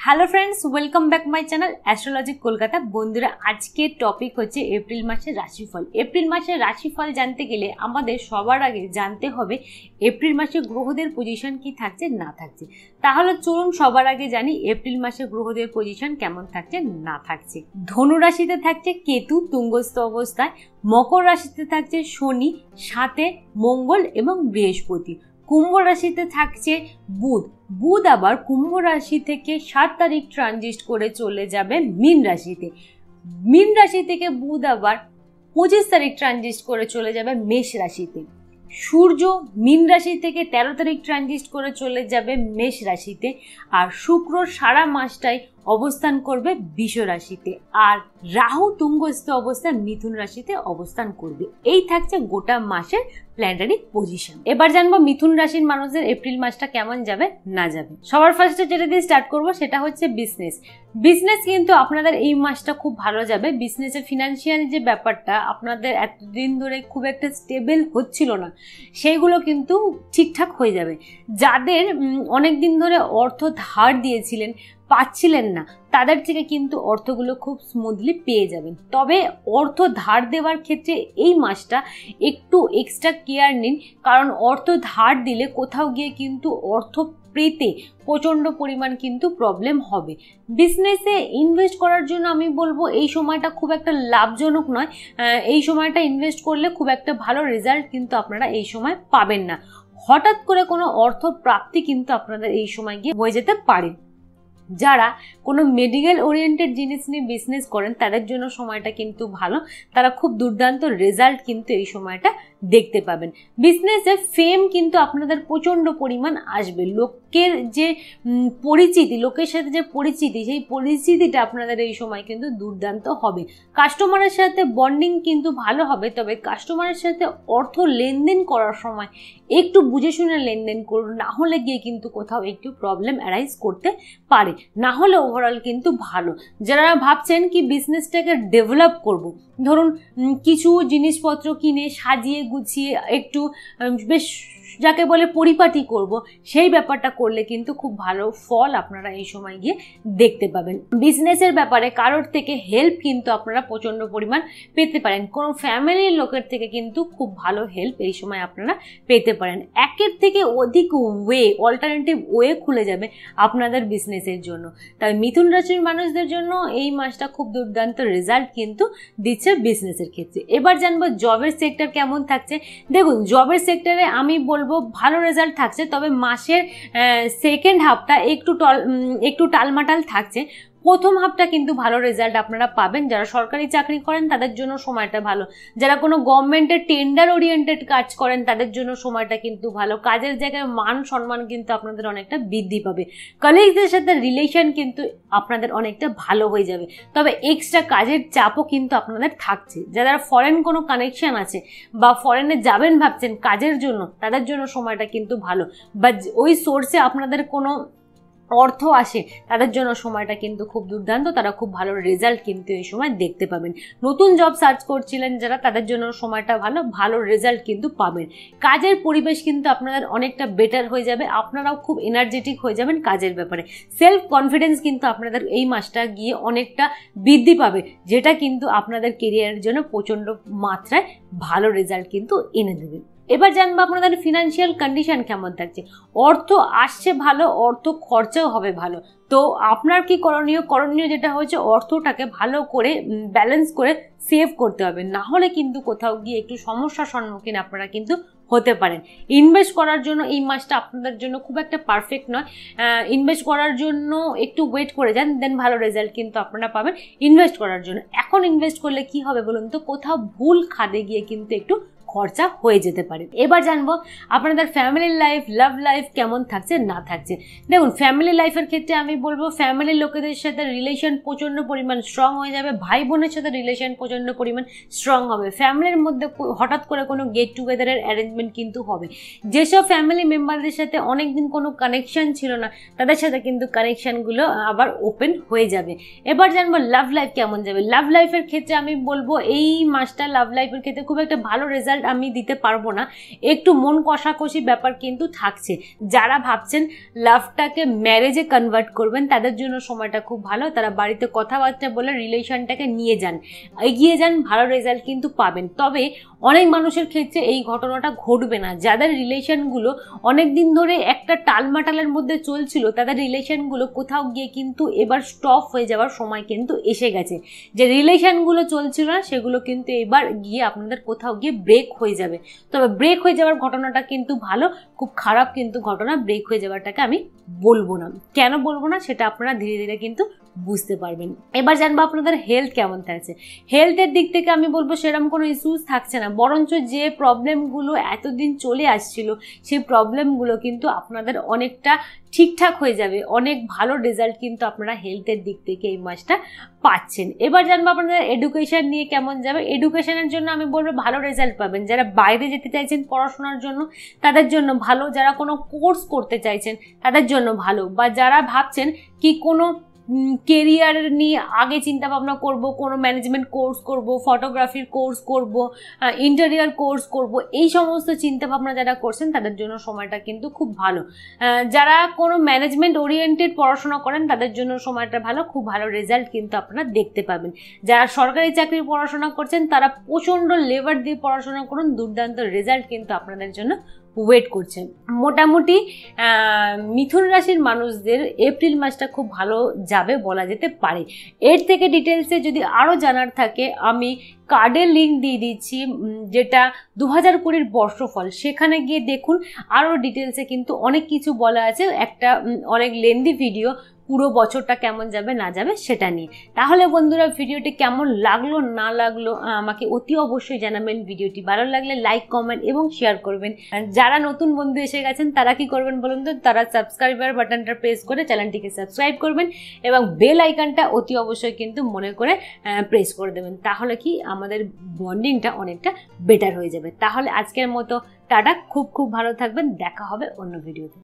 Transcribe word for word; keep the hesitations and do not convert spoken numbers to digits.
Hello friends, welcome back my channel astrology Kolkata. বন্ধুরা, আজকের topic হচ্ছে এপ্রিল মাসের রাশিফল। এপ্রিল মাসের রাশিফল জানতে গেলে আমাদের সবার আগে জানতে হবে এপ্রিল মাসে গ্রহদের পজিশন কি থাকছে না থাকছে। তাহলে চলুন সবার আগে জানি এপ্রিল মাসে গ্রহদের পজিশন কেমন থাকছে না থাকছে। ধনু রাশিতে থাকছে কেতু তুঙ্গস্থ অবস্থায়, মকর রাশিতে থাকছে শনি, সাথে মঙ্গল এবং বৃহস্পতি। কুম্ভ রাশিতে থাকছে বুধ। বুধ আবার কুম্ভ রাশি থেকে সাত তারিখ ট্রানজিট করে চলে যাবে মীন রাশিতে। মীন রাশি থেকে বুধ আবার পঁচিশ তারিখ ট্রানজিট করে চলে যাবে মেষ রাশিতে। সূর্য মীন রাশি থেকে তেরো তারিখ ট্রানজিট করে চলে যাবে মেষ রাশিতে। আর শুক্র সারা মাসটাই অবস্থান করবে বৃষ রাশিতে। আর রাহু তুঙ্গস্থ অবস্থায় মিথুন রাশিতে অবস্থান করবে। এই থাকছে গোটা মাসের প্ল্যানেটারি পজিশন। এবার জানবো মিথুন রাশির মানুষদের এপ্রিল মাসটা কেমন যাবে না যাবে। সবার ফার্স্টে যেটা দিয়ে স্টার্ট করবো সেটা হচ্ছে বিজনেস। বিজনেস কিন্তু আপনাদের এই মাসটা খুব ভালো যাবে। বিজনেসে ফিনান্সিয়াল যে ব্যাপারটা আপনাদের এতদিন ধরে খুব একটা স্টেবল হচ্ছিল না, সেইগুলো কিন্তু ঠিকঠাক হয়ে যাবে। যাদের অনেক দিন ধরে অর্থ ধার দিয়েছিলেন, পাচ্ছিলেন না, তাদের থেকে কিন্তু অর্থগুলো খুব স্মুথলি পেয়ে যাবেন। তবে অর্থ ধার দেওয়ার ক্ষেত্রে এই মাসটা একটু এক্সট্রা কেয়ার নিন, কারণ অর্থ ধার দিলে কোথাও গিয়ে কিন্তু অর্থ পেতে প্রচণ্ড পরিমাণ কিন্তু প্রবলেম হবে। বিজনেসে ইনভেস্ট করার জন্য আমি বলবো এই সময়টা খুব একটা লাভজনক নয়। এই সময়টা ইনভেস্ট করলে খুব একটা ভালো রেজাল্ট কিন্তু আপনারা এই সময় পাবেন না। হঠাৎ করে কোনো অর্থ প্রাপ্তি কিন্তু আপনাদের এই সময় গিয়ে হয়ে যেতে পারে। যারা কোনো মেডিকেল ওরিয়েন্টেড জিনিস নিয়ে বিজনেস করেন তাদের জন্য সময়টা কিন্তু ভালো। তারা খুব দুর্দান্ত রেজাল্ট কিন্তু এই সময়টা দেখতে পাবেন। বিজনেসে ফেম কিন্তু আপনাদের প্রচণ্ড পরিমাণ আসবে। লোকের যে পরিচিতি, লোকের সাথে যে পরিচিতি, সেই পরিচিতিটা আপনাদের এই সময় কিন্তু দুর্দান্ত হবে। কাস্টমারের সাথে বন্ডিং কিন্তু ভালো হবে। তবে কাস্টমারের সাথে অর্থ লেনদেন করার সময় একটু বুঝে শুনে লেনদেন করুন, না হলে গিয়ে কিন্তু কোথাও একটু প্রবলেম অ্যারাইজ করতে পারে। না হলে ওভারঅল কিন্তু ভালো। যারা ভাবছেন কি বিজনেসটাকে ডেভেলপ করব, ধরুন কিছু জিনিসপত্র কিনে সাজিয়ে গুছিয়ে একটু বেশ যাকে বলে পরিপাটি করব, সেই ব্যাপারটা করলে কিন্তু খুব ভালো ফল আপনারা এই সময় গিয়ে দেখতে পাবেন। বিজনেসের ব্যাপারে কারোর থেকে হেল্প কিন্তু আপনারা প্রচণ্ড পরিমাণ পেতে পারেন। কোনো ফ্যামিলির লোকের থেকে কিন্তু খুব ভালো হেল্প এই সময় আপনারা পেতে পারেন। একের থেকে অধিক ওয়ে, অল্টারনেটিভ ওয়ে খুলে যাবে আপনাদের বিজনেসের জন্য। তাই মিথুন রাশির মানুষদের জন্য এই মাসটা খুব দুর্দান্ত রেজাল্ট কিন্তু দিচ্ছে বিজনেসের ক্ষেত্রে। এবার জানবো জবের সেক্টর কেমন থাকছে। দেখুন, জবের সেক্টরে আমি বলবো ভালো রেজাল্ট থাকছে, তবে মাসের সেকেন্ড হাফটা একটু টল একটু টালমাটাল থাকছে। প্রথম হাফটা কিন্তু ভালো রেজাল্ট আপনারা পাবেন। যারা সরকারি চাকরি করেন তাদের জন্য সময়টা ভালো। যারা কোনো গভর্নমেন্টের টেন্ডার ওরিয়েন্টেড কাজ করেন তাদের জন্য সময়টা কিন্তু ভালো। কাজের জায়গায় মান সম্মান কিন্তু আপনাদের অনেকটা বৃদ্ধি পাবে। কলিগদের সাথে রিলেশন কিন্তু আপনাদের অনেকটা ভালো হয়ে যাবে। তবে এক্সট্রা কাজের চাপও কিন্তু আপনাদের থাকছে। যারা ফরেন কোনো কানেকশন আছে বা ফরেনে যাবেন ভাবছেন কাজের জন্য, তাদের জন্য সময়টা কিন্তু ভালো। বা ওই সোর্সে আপনাদের কোনো অর্থ আসে, তাদের জন্য সময়টা কিন্তু খুব দুর্দান্ত। তারা খুব ভালো রেজাল্ট কিন্তু এই সময় দেখতে পাবেন। নতুন জব সার্চ করছিলেন যারা, তাদের জন্য সময়টা ভালো, ভালো রেজাল্ট কিন্তু পাবেন। কাজের পরিবেশ কিন্তু আপনাদের অনেকটা বেটার হয়ে যাবে। আপনারাও খুব এনার্জেটিক হয়ে যাবেন কাজের ব্যাপারে। সেলফ কনফিডেন্স কিন্তু আপনাদের এই মাসটা গিয়ে অনেকটা বৃদ্ধি পাবে, যেটা কিন্তু আপনাদের কেরিয়ারের জন্য প্রচণ্ড মাত্রায় ভালো রেজাল্ট কিন্তু এনে দেবে। এবার জানবো আপনাদের ফিনান্সিয়াল কন্ডিশন কেমন থাকছে। অর্থ আসছে ভালো, অর্থ খরচাও হবে ভালো। তো আপনার কি করণীয়? করণীয় যেটা হচ্ছে অর্থটাকে ভালো করে ব্যালেন্স করে সেভ করতে হবে, না হলে কিন্তু কোথাও গিয়ে একটু সমস্যার সম্মুখীন আপনারা কিন্তু হতে পারেন। ইনভেস্ট করার জন্য এই মাসটা আপনাদের জন্য খুব একটা পারফেক্ট নয়। ইনভেস্ট করার জন্য একটু ওয়েট করে যান, দেন ভালো রেজাল্ট কিন্তু আপনারা পাবেন ইনভেস্ট করার জন্য। এখন ইনভেস্ট করলে কি হবে বলুন তো, কোথাও ভুল খাদে গিয়ে কিন্তু একটু খরচা হয়ে যেতে পারে। এবার জানবো আপনাদের ফ্যামিলি লাইফ, লাভ লাইফ কেমন থাকছে না থাকছে। দেখুন, ফ্যামিলি লাইফের ক্ষেত্রে আমি বলবো ফ্যামিলির লোকেদের সাথে রিলেশন প্রচণ্ড পরিমাণ স্ট্রং হয়ে যাবে। ভাই বোনের সাথে রিলেশন প্রচণ্ড পরিমাণ স্ট্রং হবে। ফ্যামিলির মধ্যে হঠাৎ করে কোনো গেট টুগেদারের অ্যারেঞ্জমেন্ট কিন্তু হবে। যেসব ফ্যামিলি মেম্বারদের সাথে অনেকদিন কোনো কানেকশন ছিল না, তাদের সাথে কিন্তু কানেকশনগুলো আবার ওপেন হয়ে যাবে। এবার জানবো লাভ লাইফ কেমন যাবে। লাভ লাইফের ক্ষেত্রে আমি বলবো এই মাসটা লাভ লাইফের ক্ষেত্রে খুব একটা ভালো রেজাল্ট রেজাল্ট আমি দিতে পারবো না, একটু মন কষাকষি ব্যাপার কিন্তু থাকছে। যারা ভাবছেন লাভটাকে ম্যারেজে কনভার্ট করবেন তাদের জন্য সময়টা খুব ভালো, তারা বাড়িতে কথাবার্তা বলে রিলেশনটাকে নিয়ে যান, এগিয়ে যান, ভালো রেজাল্ট কিন্তু পাবেন। তবে অনেক মানুষের ক্ষেত্রে এই ঘটনাটা ঘটবে না, যাদের রিলেশনগুলো অনেক দিন ধরে একটা টালমাটালের মধ্যে চলছিল, তাদের রিলেশনগুলো কোথাও গিয়ে কিন্তু এবার স্টপ হয়ে যাওয়ার সময় কিন্তু এসে গেছে। যে রিলেশনগুলো চলছিল না সেগুলো কিন্তু এবার গিয়ে আপনাদের কোথাও গিয়ে ব্রেক হয়ে যাবে। তবে ব্রেক হয়ে যাওয়ার ঘটনাটা কিন্তু ভালো, খুব খারাপ কিন্তু ঘটনা ব্রেক হয়ে যাওয়াটাকে আমি বলবো না। কেন বলবো না সেটা আপনারা ধীরে ধীরে কিন্তু বুঝতে পারবেন। এবার জানবো আপনাদের হেলথ কেমন থাকছে। হেলথের দিক থেকে আমি বলবো সেরকম কোনো ইস্যুস থাকছে না, বরঞ্চ যে প্রবলেমগুলো এতদিন চলে আসছিল সেই প্রবলেমগুলো কিন্তু আপনাদের অনেকটা ঠিকঠাক হয়ে যাবে, অনেক ভালো রেজাল্ট কিন্তু আপনারা হেলথের দিক থেকে এই মাসটা পাচ্ছেন। এবার জানবো আপনাদের এডুকেশন নিয়ে কেমন যাবে। এডুকেশনের জন্য আমি বলবো ভালো রেজাল্ট পাবেন। যারা বাইরে যেতে চাইছেন পড়াশোনার জন্য তাদের জন্য ভালো, যারা কোনো কোর্স করতে চাইছেন তাদের জন্য ভালো, বা যারা ভাবছেন কি কোনো কেরিয়ার নিয়ে আগে চিন্তা ভাবনা করব, কোনো ম্যানেজমেন্ট কোর্স করব, ফটোগ্রাফির কোর্স করব, ইন্টেরিয়ার কোর্স করব, এই সমস্ত চিন্তা ভাবনা যারা করছেন তাদের জন্য সময়টা কিন্তু খুব ভালো। যারা কোনো ম্যানেজমেন্ট ওরিয়েন্টেড পড়াশোনা করেন তাদের জন্য সময়টা ভালো, খুব ভালো রেজাল্ট কিন্তু আপনারা দেখতে পাবেন। যারা সরকারি চাকরির পড়াশোনা করছেন তারা প্রচণ্ড লেবার দিয়ে পড়াশোনা করুন, দুর্দান্ত রেজাল্ট কিন্তু আপনাদের জন্য ওয়েট করছেন। মোটামুটি মিথুন রাশির মানুষদের এপ্রিল মাসটা খুব ভালো যাবে বলা যেতে পারে। এর থেকে ডিটেলসে যদি আরও জানার থাকে আমি কার্ডের লিঙ্ক দিয়ে দিচ্ছি, যেটা দু হাজার কুড়ির বর্ষফল, সেখানে গিয়ে দেখুন আরও ডিটেলসে কিন্তু অনেক কিছু বলা আছে, একটা অনেক লেন্দি ভিডিও পুরো বছরটা কেমন যাবে না যাবে সেটা নিয়ে। তাহলে বন্ধুরা ভিডিওটি কেমন লাগলো না লাগলো আমাকে অতি অবশ্যই জানাবেন। ভিডিওটি ভালো লাগলে লাইক কমেন্ট এবং শেয়ার করবেন। যারা নতুন বন্ধু এসে গেছেন তারা কি করবেন বলুন তো, তারা সাবস্ক্রাইবার বাটনটা প্রেস করে চ্যানেলটিকে সাবস্ক্রাইব করবেন এবং বেল আইকনটা অতি অবশ্যই কিন্তু মনে করে প্রেস করে দেবেন। তাহলে কি আমাদের বন্ডিংটা অনেকটা বেটার হয়ে যাবে। তাহলে আজকের মতো টাটা, খুব খুব ভালো থাকবেন, দেখা হবে অন্য ভিডিওতে।